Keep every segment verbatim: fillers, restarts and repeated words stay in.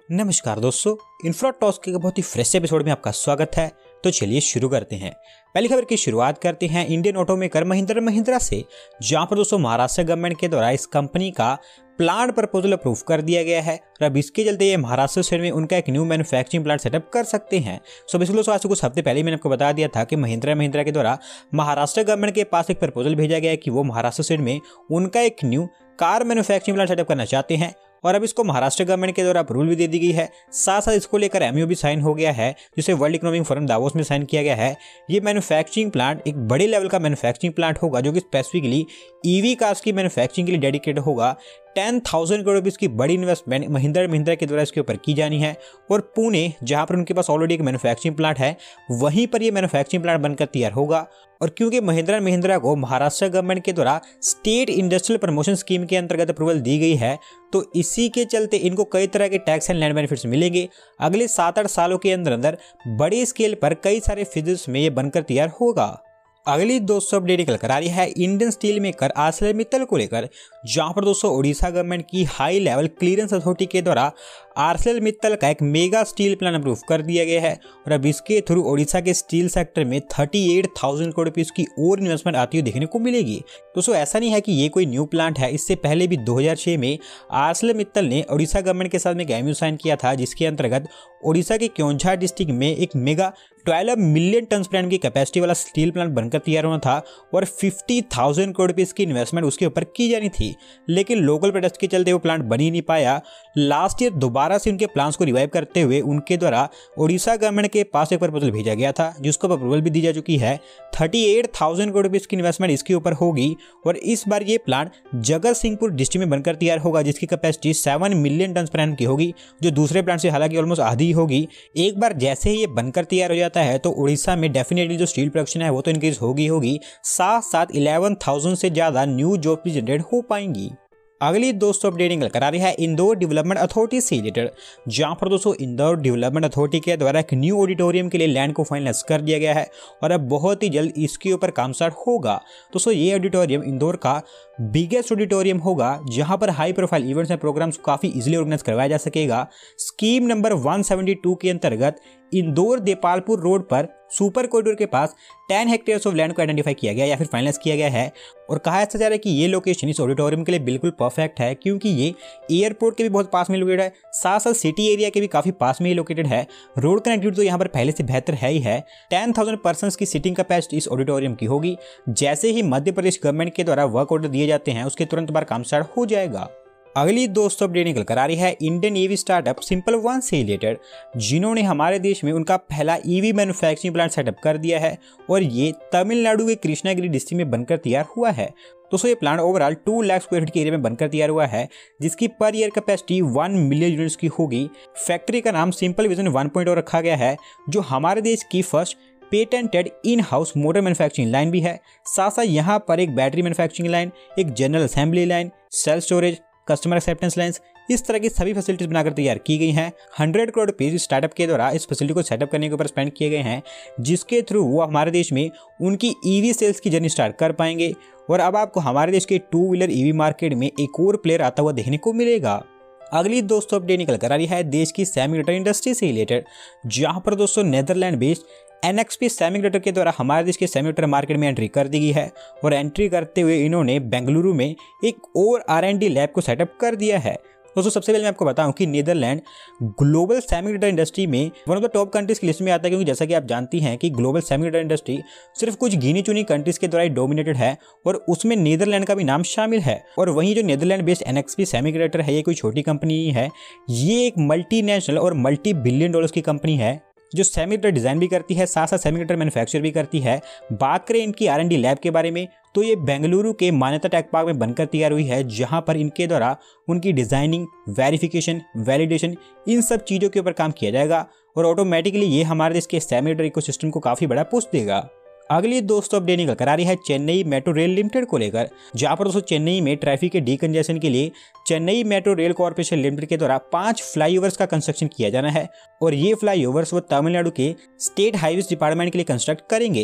नमस्कार दोस्तों, infra talks के बहुत ही फ्रेश एपिसोड में आपका स्वागत है। तो चलिए शुरू करते हैं। पहली खबर की शुरुआत करते हैं Indian automaker Mahindra and Mahindra से, जहां पर दोस्तों महाराष्ट्र गवर्नमेंट के द्वारा इस कंपनी का प्लांट प्रपोजल अप्रूव कर दिया गया है और अब इसके चलते ये महाराष्ट्र शहर में उनका एक न्यू मैन्युफैक्चरिंग प्लांट सेटअप कर सकते हैं। सो बेसिकली आज से कुछ हफ्ते पहले मैंने आपको बता दिया था कि महिंद्रा एंड महिंद्रा के द्वारा महाराष्ट्र गवर्नमेंट के पास एक प्रपोजल भेजा गया है कि वो महाराष्ट्र शहर में उनका एक new car manufacturing plant setup करना चाहते हैं और अब इसको महाराष्ट्र गवर्नमेंट के द्वारा अप्रूवल भी दे दी गई है। साथ साथ इसको लेकर एमओयू भी साइन हो गया है, जिसे वर्ल्ड इकोनॉमिक फोरम दावोस में साइन किया गया है। ये मैन्युफैक्चरिंग प्लांट एक बड़े लेवल का मैन्युफैक्चरिंग प्लांट होगा जो कि स्पेसिफिकली ईवी कार्स की मैन्युफैक्चरिंग के लिए डेडिकेटेड होगा। टेन थाउजेंड करोड़ रुपीज की बड़ी इन्वेस्टमेंट महिंद्रा महिंद्रा के द्वारा इसके ऊपर की जानी है और पुणे, जहां पर उनके पास ऑलरेडी एक मैन्युफैक्चरिंग प्लांट है, वहीं पर यह मैन्युफैक्चरिंग प्लांट बनकर तैयार होगा। और क्योंकि महिंद्रा महिंद्रा को महाराष्ट्र गवर्नमेंट के द्वारा स्टेट इंडस्ट्रियल प्रमोशन स्कीम के अंतर्गत अप्रूवल दी गई है, तो इसी के चलते इनको कई तरह के टैक्स एंड लैंड बेनिफिट्स मिलेंगे। अगले सात आठ सालों के अंदर अंदर बड़ी स्केल पर कई सारे फिजिक्स में ये बनकर तैयार होगा। अगली दोस्तों अपडेट निकल कर आ रही है Indian steel maker Arcelor Mittal को लेकर, जहां पर दोस्तों ओडिशा गवर्नमेंट की हाई लेवल क्लियरेंस अथॉरिटी के द्वारा आरसेलर मित्तल का एक मेगा स्टील प्लान अप्रूव कर दिया गया है और अब इसके थ्रू ओडिशा के स्टील सेक्टर में अड़तीस हज़ार करोड़ रुपए की और इन्वेस्टमेंट आती हुई देखने को मिलेगी। दोस्तों ऐसा नहीं है कि ये कोई न्यू प्लांट है, इससे पहले भी दो हज़ार छह में आरसेलर मित्तल ने ओडिशा गवर्नमेंट के साथ में एमओयू साइन किया था, जिसके अंतर्गत ओडिशा के क्योंझा डिस्ट्रिक्ट में एक मेगा बारह मिलियन टन पर एनम की कैपेसिटी वाला स्टील प्लांट बनकर तैयार होना था और पचास हज़ार करोड़ रुपए की इन्वेस्टमेंट उसके ऊपर की जानी थी, लेकिन लोकल प्रोटेस्ट के चलते वो प्लांट बन ही नहीं पाया। लास्ट ईयर दोबारा से उनके प्लान्स को रिवाइव करते हुए उनके द्वारा ओडिशा गवर्नमेंट के पास एक प्रपोजल भेजा गया था, जिसको अप्रूवल भी दी जा चुकी है। अड़तीस हज़ार करोड़ रुपए की इन्वेस्टमेंट इसके ऊपर होगी और इस बार ये प्लांट जगत सिंहपुर डिस्ट्रिक्ट में बनकर तैयार होगा, जिसकी कैपेसिटी सात मिलियन टन पर एनम की होगी, जो दूसरे प्लांट से हालांकि ऑलमोस्ट आधी होगी। एक बार जैसे ही ये बनकर तैयार हो जाता है तो ओडिशा में डेफिनेटली जो स्टील प्रोडक्शन है वो तो इंक्रीज होगी होगी साथ साथ ग्यारह हज़ार से ज्यादा न्यू जॉब भी जनरेट हो पाएंगी। अगली दोस्तों अपडेट निकल कर आ रही है इंदौर डेवलपमेंट अथॉरिटी से रिलेटेड, जहां पर दोस्तों इंदौर डेवलपमेंट अथॉरिटी के द्वारा एक न्यू ऑडिटोरियम के लिए लैंड को फाइनलाइज कर दिया गया है और अब बहुत ही जल्द इसके ऊपर काम स्टार्ट होगा। दोस्तों ये ऑडिटोरियम इंदौर का बिगेस्ट ऑडिटोरियम होगा, जहां पर high profile events and programmes काफी इजीली ऑर्गेनाइज करवाया जा सकेगा। स्कीम नंबर एक सौ बहत्तर के अंतर्गत इंदौर देपालपुर रोड पर सुपर कॉरिडोर के पास दस हेक्टेयर्स ऑफ लैंड को आइडेंटिफाई किया गया या फिर फाइनलाइज किया गया है और कहा जा रहा है कि ये लोकेशन इस ऑडिटोरियम के लिए बिल्कुल परफेक्ट है, क्योंकि ये एयरपोर्ट के भी बहुत पास में लोकेटेड है, साथ साथ सिटी एरिया के भी काफी पास में ही लोकेटेड है। रोड कनेक्टिविटी तो यहाँ पर पहले से बेहतर है ही है। टेन थाउजेंड पर्सन की सीटिंग कैपेसिटी इस ऑडिटोरियम की होगी। जैसे ही मध्य प्रदेश गवर्नमेंट के द्वारा वर्क ऑर्डर दिए जाते हैं उसके तुरंत बाद काम स्टार्ट हो जाएगा। अगली दोस्तों अपडेट निकल कर आ रही है Indian EV startup simple one से रिलेटेड, जिन्होंने हमारे देश में उनका पहला ईवी मैन्युफैक्चरिंग प्लांट सेटअप कर दिया है और ये तमिलनाडु के कृष्णागिरी डिस्ट्रिक्ट में बनकर तैयार हुआ है। दोस्तों ये plant overall two lakh square feet के एरिया में बनकर तैयार हुआ है, जिसकी per year capacity one million units की होगी। फैक्ट्री का नाम simple vision one point O रखा गया है, जो हमारे देश की first patented in house motor manufacturing line भी है। साथ साथ यहाँ पर एक बैटरी मैन्युफैक्चरिंग लाइन, एक general assembly line, self storage, customer acceptance lines, इस तरह की सभी फैसिलिटीज बनाकर तैयार की गई हैं। हंड्रेड करोड़ रुपीज स्टार्टअप के द्वारा इस फैसिलिटी को सेटअप करने के ऊपर स्पेंड किए गए हैं, जिसके थ्रू वो हमारे देश में उनकी ईवी सेल्स की जर्नी स्टार्ट कर पाएंगे और अब आपको हमारे देश के टू व्हीलर ईवी मार्केट में एक और प्लेयर आता हुआ देखने को मिलेगा। अगली दोस्तों अपडेट निकल कर आ रही है देश की सेमीकंडक्टर इंडस्ट्री से रिलेटेड, जहां पर दोस्तों नेदरलैंड बेस्ड एनएक्सपी सेमीकंडक्टर के द्वारा हमारे देश के सेमीकंडक्टर मार्केट में एंट्री कर दी गई है और एंट्री करते हुए इन्होंने बेंगलुरु में एक और आर एंड डी लैब को सेटअप कर दिया है। दोस्तों सबसे पहले मैं आपको बताऊं कि नीदरलैंड ग्लोबल सेमीकंडक्टर इंडस्ट्री में one of the top countries की लिस्ट में आता है, क्योंकि जैसा कि आप जानती हैं कि ग्लोबल सेमीकंडक्टर इंडस्ट्री सिर्फ कुछ गिनी चुनी कंट्रीज के द्वारा डोमिनेटेड है और उसमें नीदरलैंड का भी नाम शामिल है। और वहीं जो नीदरलैंड बेस्ड एनएक्सपी सेमीकंडक्टर है, ये कोई छोटी कंपनी है, ये एक मल्टीनेशनल और मल्टी बिलियन डॉलर्स की कंपनी है जो सेमीकंडक्टर डिजाइन भी करती है, साथ साथ सेमीकंडक्टर मैन्युफैक्चर भी करती है। बात करें इनकी आर एंड डी लैब के बारे में तो ये बेंगलुरु के मान्यता टेक पार्क में बनकर तैयार हुई है, जहां पर इनके द्वारा उनकी डिजाइनिंग, वेरिफिकेशन, वैलिडेशन, इन सब चीजों के ऊपर काम किया जाएगा और ऑटोमेटिकली ये हमारे देश के सेमीकंडक्टर इकोसिस्टम को काफी बड़ा पुश देगा। अगली दोस्तों अपडेट निकल कर आ रही है चेन्नई मेट्रो रेल लिमिटेड को लेकर, जहां पर दोस्तों चेन्नई में ट्रैफिक के डीकंजेशन के लिए Chennai metro rail corporation limited के द्वारा पांच फ्लाईओवर्स का कंस्ट्रक्शन किया जाना है और ये फ्लाईओवर्स वो तमिलनाडु के स्टेट हाईवेज डिपार्टमेंट के लिए कंस्ट्रक्ट करेंगे।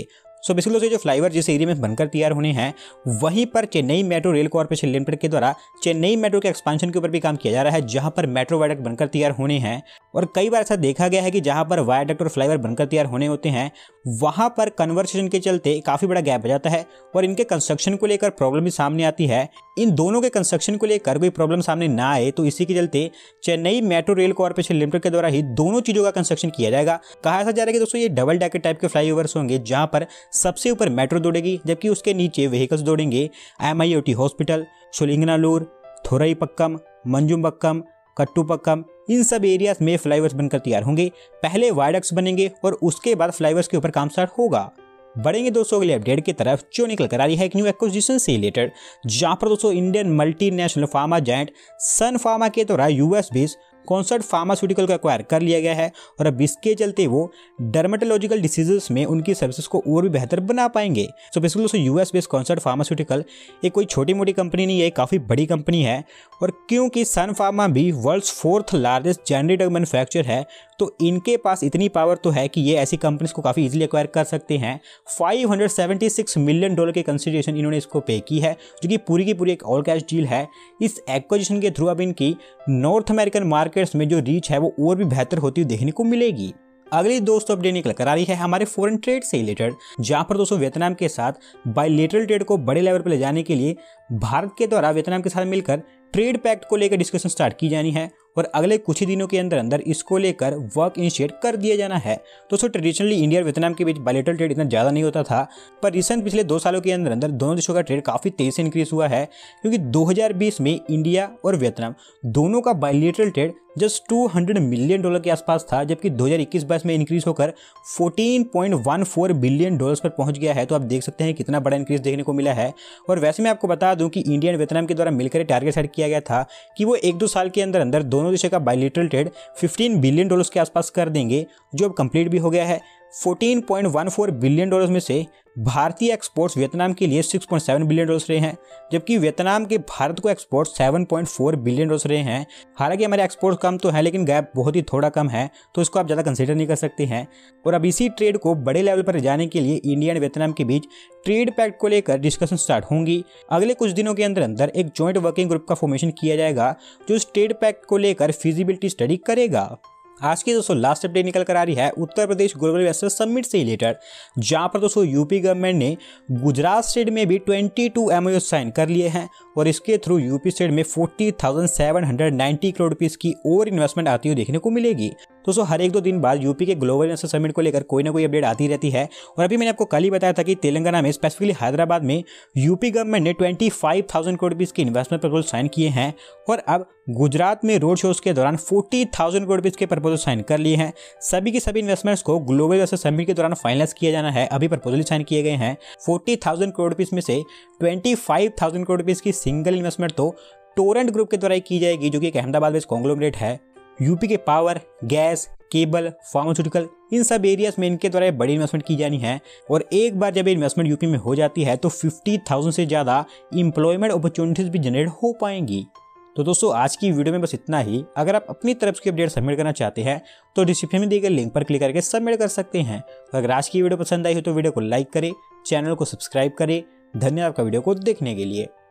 सो बेसिकली दोस्तों जो फ्लाईओवर जिस एरिया में बनकर तैयार होने हैं वहीं पर Chennai metro rail corporation limited के द्वारा चेन्नई मेट्रो के एक्सपांशन के ऊपर भी काम किया जा रहा है, जहां पर मेट्रो वायडक्ट बनकर तैयार होने हैं। और कई बार ऐसा देखा गया है कि जहां पर वायडक्ट और फ्लाईओवर बनकर तैयार होने होते हैं वहां पर कन्वर्सेशन के चलते काफी बड़ा गैप आ जाता है और इनके कंस्ट्रक्शन को लेकर प्रॉब्लम भी सामने आती है। इन दोनों के कंस्ट्रक्शन को लेकर कोई प्रॉब्लम सामने ना आए तो इसी के चलते Chennai metro rail corporation limited के द्वारा ही दोनों चीजों का कंस्ट्रक्शन किया जाएगा। कहा ऐसा जा रहा है कि दोस्तों ये डबल डेकर टाइप के फ्लाईओवर्स होंगे, जहां पर सबसे ऊपर मेट्रो दौड़ेगी जबकि उसके नीचे व्हीकल्स दौड़ेंगे। M I O T hospital, Sholinganallur, Thoraipakkam, Manjambakkam, Kattupakkam, इन सब एरियाज में फ्लाईओवर्स बनकर तैयार होंगे। पहले वायडक्ट्स बनेंगे और उसके बाद फ्लाईओवर्स के ऊपर काम स्टार्ट होगा। बढ़ेंगे दोस्तों अगले अपडेट की तरफ, जो निकल कर आ रही है एक न्यू एक्विजिशन से रिलेटेड, जहां पर दोस्तों Indian multinational pharma giant Sun Pharma के द्वारा यूएस बेस्ड कॉन्सर्ट फार्मास्यूटिकल को एक्वायर कर लिया गया है और अब इसके चलते वो डर्मेटोलॉजिकल डिसीजेस में उनकी सर्विसेज को और भी बेहतर बना पाएंगे। सो बेसिकली दोस्तों यूएस बेस्ड कॉन्सर्ट फार्मास्यूटिकल एक कोई छोटी मोटी कंपनी नहीं है, काफ़ी बड़ी कंपनी है। और क्योंकि सन फार्मा भी world's fourth largest generic drug manufacture है तो इनके पास इतनी पावर तो है कि ये ऐसी कंपनीज को काफ़ी इजीली एक्वायर कर सकते हैं। Five hundred seventy six million dollar की कंसिडरेशन इन्होंने इसको पे की है, जो कि पूरी की पूरी एक ऑल कैश डील है। इस एक्विजिशन के थ्रू अब इनकी नॉर्थ अमेरिकन मार्केट्स में जो रीच है वो और भी बेहतर होती हुई देखने को मिलेगी। अगली दोस्तों अपडेट निकल कर आ रही है हमारे फॉरेन ट्रेड से रिलेटेड, जहां पर दोस्तों वियतनाम के साथ बायलैटरल ट्रेड को बड़े लेवल पर ले जाने के लिए भारत के द्वारा वियतनाम के साथ मिलकर ट्रेड पैक्ट को लेकर डिस्कशन स्टार्ट की जानी है और अगले कुछ ही दिनों के अंदर अंदर इसको लेकर वर्क इनिशिएट कर दिया जाना है। दोस्तों ट्रेडिशनली इंडिया और वियतनाम के बीच बायलैटरल ट्रेड इतना ज़्यादा नहीं होता था, पर रिसेंट पिछले दो सालों के अंदर अंदर दोनों देशों का ट्रेड काफ़ी तेज़ी से इंक्रीज हुआ है, क्योंकि दो हज़ार बीस में इंडिया और वियतनाम दोनों का बायलैटरल ट्रेड जस्ट दो सौ मिलियन डॉलर के आसपास था, जबकि दो हज़ार इक्कीस बाईस में इंक्रीज होकर चौदह पॉइंट एक चार बिलियन डॉलर्स पर पहुंच गया है। तो आप देख सकते हैं कितना बड़ा इंक्रीज देखने को मिला है। और वैसे मैं आपको बता दूं कि इंडिया और वियतनाम के द्वारा मिलकर टारगेट सेट किया गया था कि वो एक दो साल के अंदर अंदर दोनों देशों का बायलैटरल ट्रेड पंद्रह बिलियन डॉलर्स के आसपास कर देंगे, जो अब कंप्लीट भी हो गया है। चौदह पॉइंट एक चार बिलियन डॉलर्स में से भारतीय एक्सपोर्ट्स वियतनाम के लिए छह पॉइंट सात बिलियन डॉलर्स रहे हैं, जबकि वियतनाम के भारत को एक्सपोर्ट सात पॉइंट चार बिलियन डॉलर्स रहे हैं। हालांकि हमारे एक्सपोर्ट कम तो है लेकिन गैप बहुत ही थोड़ा कम है, तो इसको आप ज़्यादा कंसीडर नहीं कर सकते हैं। और अब इसी ट्रेड को बड़े लेवल पर ले जाने के लिए इंडिया और वियतनाम के बीच ट्रेड पैक्ट को लेकर डिस्कशन स्टार्ट होंगी। अगले कुछ दिनों के अंदर अंदर एक जॉइंट वर्किंग ग्रुप का फॉर्मेशन किया जाएगा जो इस ट्रेड पैक्ट को लेकर फिजिबिलिटी स्टडी करेगा। आज की दोस्तों लास्ट अपडेट निकल कर आ रही है Uttar Pradesh global investor summit से रिलेटेड, जहां पर दोस्तों यूपी गवर्नमेंट ने गुजरात स्टेट में भी बाईस एमओयू साइन कर लिए हैं और इसके थ्रू यूपी स्टेट में चालीस हज़ार सात सौ नब्बे करोड़ रुपीस की और इन्वेस्टमेंट आती हुई देखने को मिलेगी। दोस्तों हर एक दो दिन बाद यूपी के ग्लोबल इन्वेस्टर समिट को लेकर कोई ना कोई अपडेट आती रहती है। और अभी मैंने आपको कल ही बताया था कि तेलंगाना में स्पेसिफिकली हैदराबाद में यूपी गवर्नमेंट ने पच्चीस हज़ार करोड़ रुपीस की इन्वेस्टमेंट प्रपोजल साइन किए हैं और अब गुजरात में रोड शोज के दौरान चालीस हज़ार करोड़ रुपीस के प्रपोजल साइन कर लिए हैं। सभी की सभी इन्वेस्टमेंट्स को ग्लोबल इन्वेस्टर समिट के दौरान फाइनलाइज किया जाना है। अभी प्रपोजल साइन किए गए हैं। चालीस हज़ार करोड़ रुपीस में से पच्चीस हज़ार करोड़ रुपीस की सिंगल इन्वेस्टमेंट तो टोरेंट ग्रुप के द्वारा की जाएगी, जो कि एक अहमदाबाद बेस्ड कॉन्ग्लोमरेट है। यूपी के पावर, गैस, केबल, फार्मास्यूटिकल इन सब एरियाज में इनके द्वारा बड़ी इन्वेस्टमेंट की जानी है। और एक बार जब इन्वेस्टमेंट यूपी में हो जाती है तो पचास हज़ार से ज़्यादा एम्प्लॉयमेंट अपॉर्चुनिटीज भी जनरेट हो पाएंगी। तो दोस्तों आज की वीडियो में बस इतना ही। अगर आप अपनी तरफ की अपडेट सबमिट करना चाहते हैं तो डिस्क्रिप्शन में दिए गए लिंक पर क्लिक करके सबमिट कर सकते हैं। तो अगर आज की वीडियो पसंद आई हो तो वीडियो को लाइक करें, चैनल को सब्सक्राइब करें। धन्यवाद आपका वीडियो को देखने के लिए।